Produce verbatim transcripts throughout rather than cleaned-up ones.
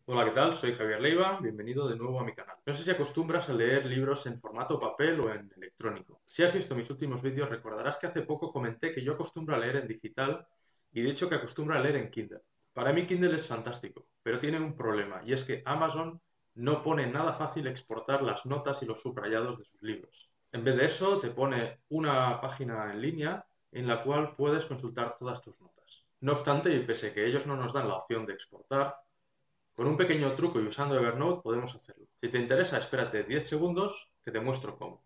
Hola, ¿qué tal? Soy Javier Leiva, bienvenido de nuevo a mi canal. No sé si acostumbras a leer libros en formato papel o en electrónico. Si has visto mis últimos vídeos recordarás que hace poco comenté que yo acostumbro a leer en digital y de hecho que acostumbro a leer en Kindle. Para mí Kindle es fantástico, pero tiene un problema y es que Amazon no pone nada fácil exportar las notas y los subrayados de sus libros. En vez de eso te pone una página en línea en la cual puedes consultar todas tus notas. No obstante, y pese a que ellos no nos dan la opción de exportar, con un pequeño truco y usando Evernote podemos hacerlo. Si te interesa, espérate diez segundos que te muestro cómo.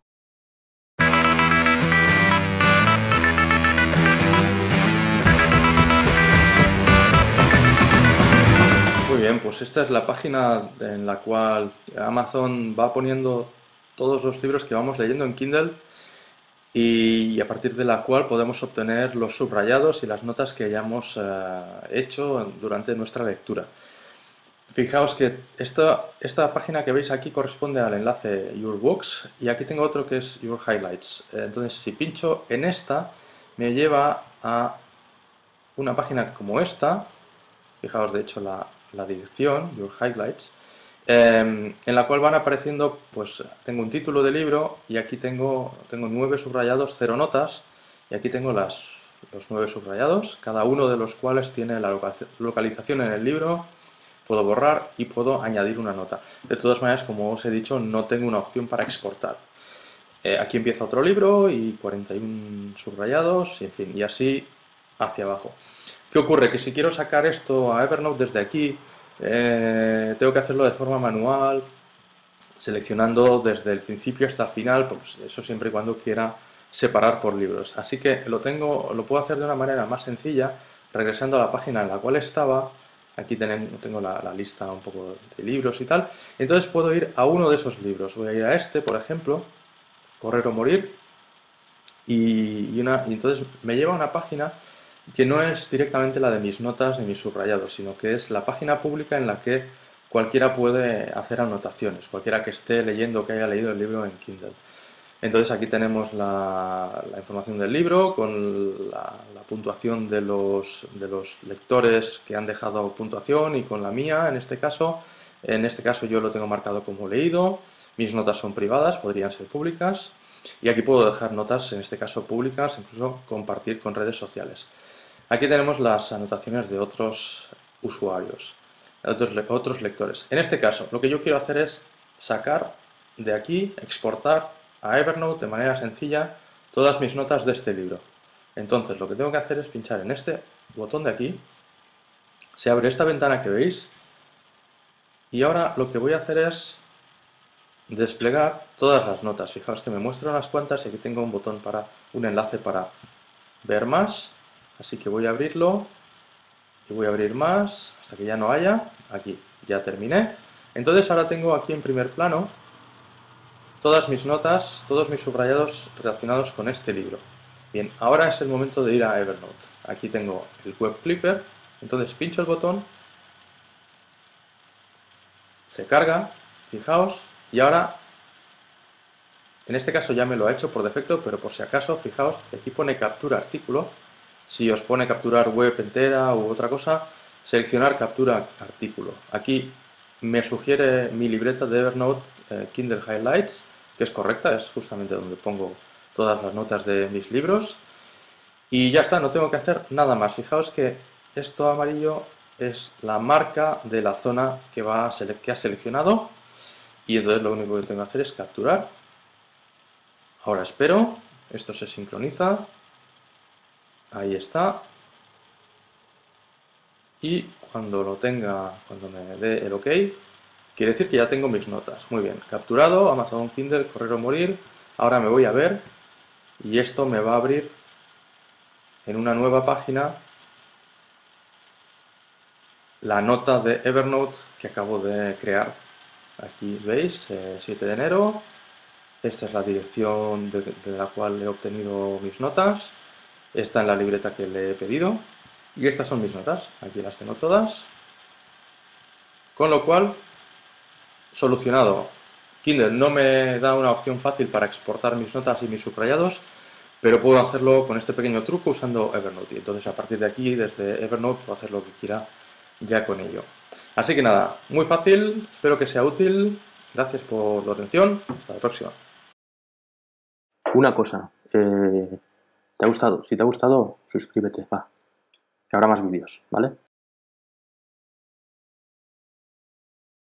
Muy bien, pues esta es la página en la cual Amazon va poniendo todos los libros que vamos leyendo en Kindle y a partir de la cual podemos obtener los subrayados y las notas que hayamos eh, hecho durante nuestra lectura. Fijaos que esta, esta página que veis aquí corresponde al enlace Your Books y aquí tengo otro que es Your Highlights. Entonces, si pincho en esta, me lleva a una página como esta. Fijaos de hecho la, la dirección, Your Highlights, eh, en la cual van apareciendo, pues tengo un título de libro y aquí tengo, tengo nueve subrayados, cero notas, y aquí tengo las, los nueve subrayados, cada uno de los cuales tiene la localización en el libro. Puedo borrar y puedo añadir una nota. De todas maneras, como os he dicho, no tengo una opción para exportar. Eh, aquí empieza otro libro y cuarenta y uno subrayados, y en fin, y así hacia abajo. ¿Qué ocurre? Que si quiero sacar esto a Evernote desde aquí, eh, tengo que hacerlo de forma manual, seleccionando desde el principio hasta el final, pues eso siempre y cuando quiera separar por libros. Así que lo tengo, lo puedo hacer de una manera más sencilla, regresando a la página en la cual estaba. Aquí tengo la, la lista un poco de libros y tal. Entonces puedo ir a uno de esos libros. Voy a ir a este, por ejemplo, Correr o Morir, y, y, una, y entonces me lleva a una página que no es directamente la de mis notas ni mis subrayados, sino que es la página pública en la que cualquiera puede hacer anotaciones, cualquiera que esté leyendo o que haya leído el libro en Kindle. Entonces aquí tenemos la, la información del libro con la, la puntuación de los, de los lectores que han dejado puntuación y con la mía en este caso. En este caso yo lo tengo marcado como leído, mis notas son privadas, podrían ser públicas. Y aquí puedo dejar notas, en este caso públicas, incluso compartir con redes sociales. Aquí tenemos las anotaciones de otros usuarios, otros, otros lectores. En este caso, lo que yo quiero hacer es sacar de aquí, exportar a Evernote de manera sencilla todas mis notas de este libro. Entonces, lo que tengo que hacer es pinchar en este botón de aquí, se abre esta ventana que veis, y ahora lo que voy a hacer es desplegar todas las notas. Fijaos que me muestra unas cuantas y aquí tengo un botón para un enlace para ver más, así que voy a abrirlo y voy a abrir más hasta que ya no haya. Aquí ya terminé. Entonces ahora tengo aquí en primer plano todas mis notas, todos mis subrayados relacionados con este libro. Bien, ahora es el momento de ir a Evernote. Aquí tengo el Web Clipper, entonces pincho el botón, se carga, fijaos, y ahora, en este caso ya me lo ha hecho por defecto, pero por si acaso, fijaos que aquí pone captura artículo. Si os pone capturar web entera u otra cosa, seleccionar captura artículo. Aquí me sugiere mi libreta de Evernote eh, Kindle Highlights, que es correcta, es justamente donde pongo todas las notas de mis libros. Y ya está, no tengo que hacer nada más. Fijaos que esto amarillo es la marca de la zona que, va a que ha seleccionado. Y entonces lo único que tengo que hacer es capturar. Ahora espero, esto se sincroniza. Ahí está. Y cuando lo tenga, cuando me dé el OK, quiere decir que ya tengo mis notas. Muy bien, capturado, Amazon Kindle, Correr o Morir. Ahora me voy a ver y esto me va a abrir en una nueva página la nota de Evernote que acabo de crear. Aquí veis, eh, siete de enero. Esta es la dirección de, de la cual he obtenido mis notas. Esta en la libreta que le he pedido. Y estas son mis notas. Aquí las tengo todas. Con lo cual, solucionado. Kindle no me da una opción fácil para exportar mis notas y mis subrayados, pero puedo hacerlo con este pequeño truco usando Evernote. Y entonces a partir de aquí, desde Evernote, puedo hacer lo que quiera ya con ello. Así que nada, muy fácil, espero que sea útil. Gracias por tu atención. Hasta la próxima. Una cosa, eh, ¿te ha gustado? Si te ha gustado, suscríbete, va, que habrá más vídeos, ¿vale?